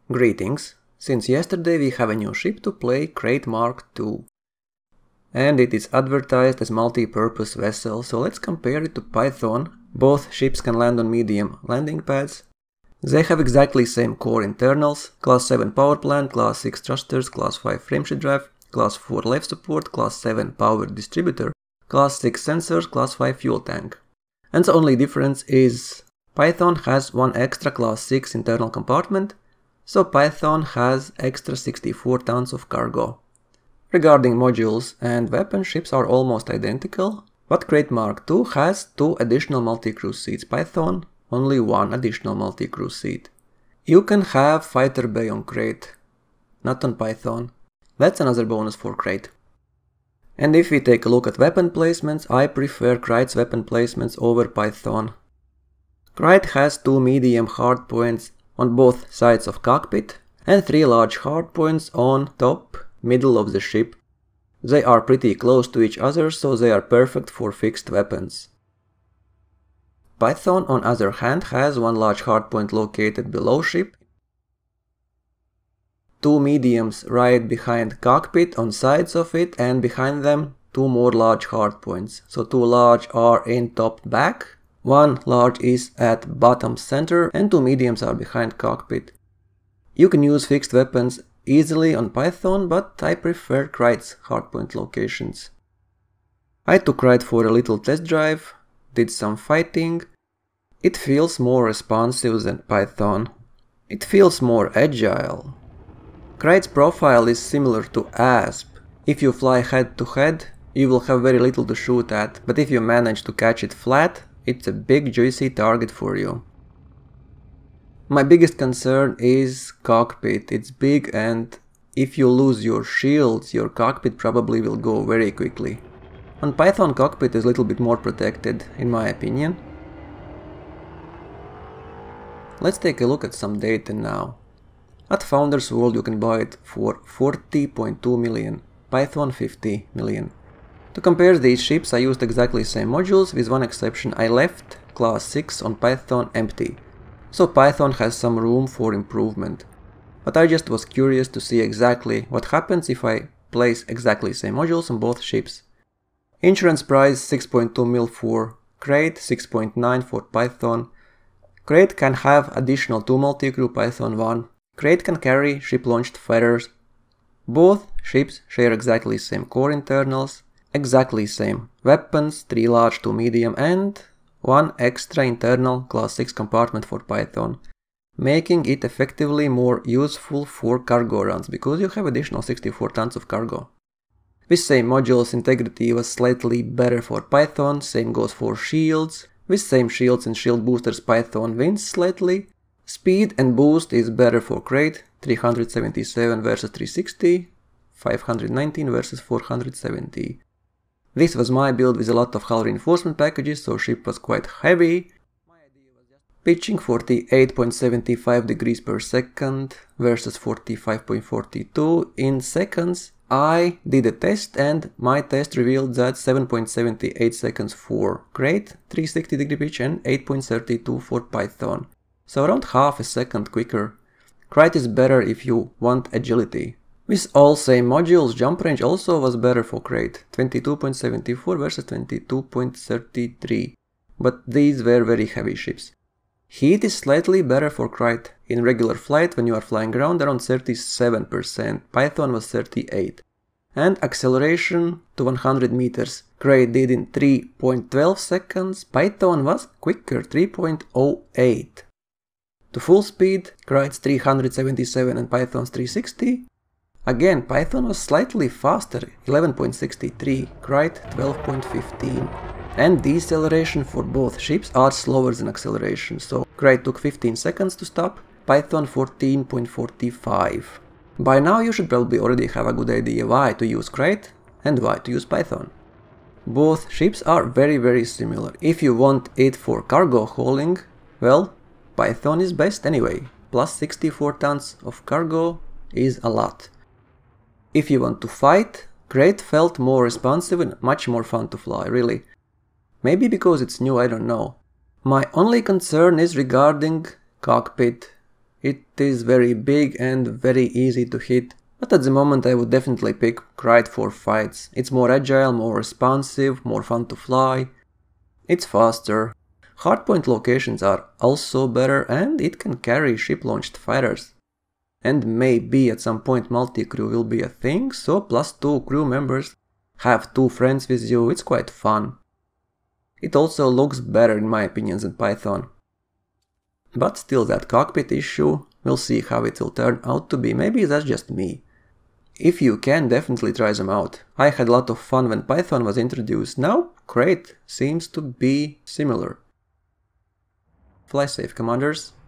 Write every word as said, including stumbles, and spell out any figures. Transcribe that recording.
Greetings! Since yesterday we have a new ship to play, Krait Mark two. And it is advertised as multi-purpose vessel, so let's compare it to Python. Both ships can land on medium landing pads. They have exactly same core internals, class seven power plant, class six thrusters, class five frameshift drive, class four left support, class seven power distributor, class six sensors, class five fuel tank. And the only difference is Python has one extra class six internal compartment, so Python has extra sixty-four tons of cargo. Regarding modules and weapon, ships are almost identical, but Krait Mark two has two additional multi-crew seats. Python only one additional multi-crew seat. You can have fighter bay on Krait, not on Python. That's another bonus for Krait. And if we take a look at weapon placements, I prefer Krait's weapon placements over Python. Krait has two medium hardpoints on both sides of cockpit and three large hardpoints on top, middle of the ship. They are pretty close to each other, so they are perfect for fixed weapons. Python, on other hand, has one large hardpoint located below ship, two mediums right behind cockpit on sides of it, and behind them two more large hardpoints. So two large are in top back, one large is at bottom center, and two mediums are behind cockpit. You can use fixed weapons easily on Python, but I prefer Krait's hardpoint locations. I took Krait for a little test drive, did some fighting. It feels more responsive than Python. It feels more agile. Krait's profile is similar to Asp. If you fly head to head, you will have very little to shoot at, but if you manage to catch it flat, it's a big juicy target for you. My biggest concern is cockpit. It's big, and if you lose your shields, your cockpit probably will go very quickly. On Python, cockpit is a little bit more protected, in my opinion. Let's take a look at some data now. At Founders World you can buy it for forty point two million, Python fifty million. To compare these ships, I used exactly the same modules, with one exception. I left class six on Python empty. So Python has some room for improvement. But I just was curious to see exactly what happens if I place exactly the same modules on both ships. Insurance price six point two mil for Krait, six point nine for Python. Krait can have additional two multi-crew, Python one. Krait can carry ship-launched feathers. Both ships share exactly the same core internals, exactly same weapons, three large, two medium, and one extra internal class six compartment for Python, making it effectively more useful for cargo runs, because you have additional sixty-four tons of cargo. With same modules, integrity was slightly better for Python, same goes for shields. With same shields and shield boosters, Python wins slightly. Speed and boost is better for Krait, three hundred seventy-seven versus three sixty, five hundred nineteen versus four hundred seventy. This was my build with a lot of hull reinforcement packages, so ship was quite heavy. Pitching forty-eight point seven five degrees per second versus forty-five point four two in seconds. I did a test and my test revealed that seven point seven eight seconds for Krait, three hundred sixty degree pitch, and eight point three two for Python. So around half a second quicker. Krait is better if you want agility. With all same modules, jump range also was better for Krait, twenty-two point seven four versus twenty-two point three three, but these were very heavy ships. Heat is slightly better for Krait. In regular flight, when you are flying around, around thirty-seven percent, Python was thirty-eight. And acceleration to one hundred meters, Krait did in three point one two seconds, Python was quicker, three point zero eight. To full speed, Krait's three hundred seventy-seven and Python's three sixty. Again, Python was slightly faster, eleven point six three, Krait twelve point one five. And deceleration for both ships are slower than acceleration, so Krait took fifteen seconds to stop, Python fourteen point four five. By now you should probably already have a good idea why to use Krait and why to use Python. Both ships are very very similar. If you want it for cargo hauling, well, Python is best anyway, plus sixty-four tons of cargo is a lot. If you want to fight, Krait felt more responsive and much more fun to fly, really. Maybe because it's new, I don't know. My only concern is regarding cockpit. It is very big and very easy to hit, but at the moment I would definitely pick Krait for fights. It's more agile, more responsive, more fun to fly. It's faster. Hardpoint locations are also better and it can carry ship-launched fighters. And maybe at some point multi-crew will be a thing, so plus two crew members, have two friends with you, it's quite fun. It also looks better in my opinion than Python. But still that cockpit issue, we'll see how it will turn out to be, maybe that's just me. If you can, definitely try them out. I had a lot of fun when Python was introduced, now Krait seems to be similar. Fly safe, commanders.